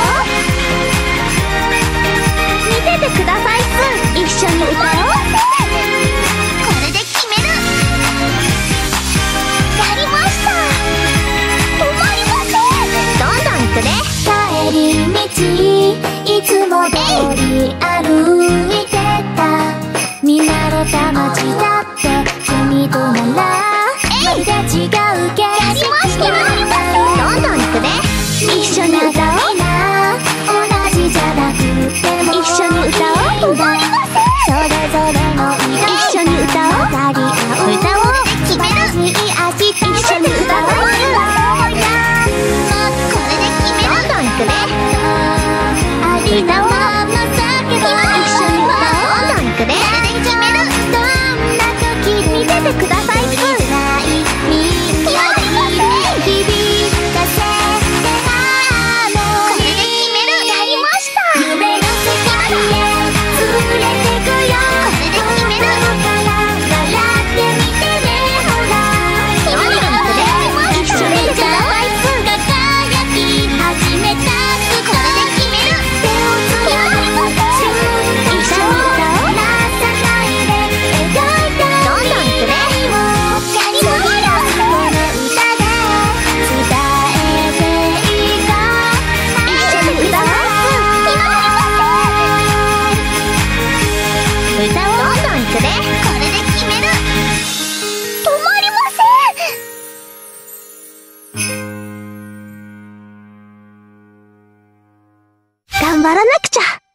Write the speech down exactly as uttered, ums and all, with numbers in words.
見ててくださいっす。一緒に歌おう。これで決める。やりました。止まりません。どんどんいくね。帰り道いつも通り歩いてた見慣れた街だって君とならまるで違う景色。やりました。どんどんいくね。一緒に歌おう。同じじゃなくても一緒に歌おう。止まりません。それぞれの色一緒に歌おう。歌おう。決める。一緒に歌おう。これで決める。どんどんいくね。歌おう。一緒に歌おう。どんどんいくね。これで決める。どんな時見ててくださいっす。頑張らなくちゃ。